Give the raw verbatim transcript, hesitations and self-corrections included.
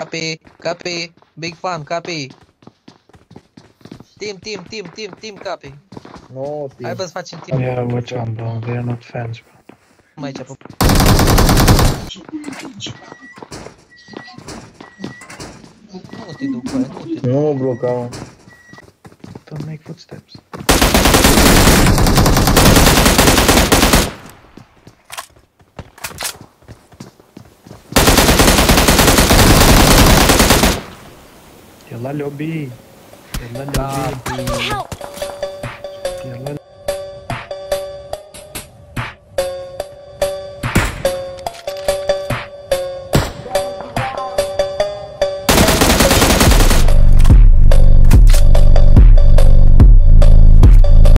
Copy, copy, big fan, copy. Team, team, team, team, team, copy. No, Hai team. bă să facem team. Yeah, which one, bro? We are not fans, bro. Aici, bă. Nu te duc, bă, nu te duc. Nu bloca. Don't make footsteps. يلا لعبي يلا لعبي Help! يلا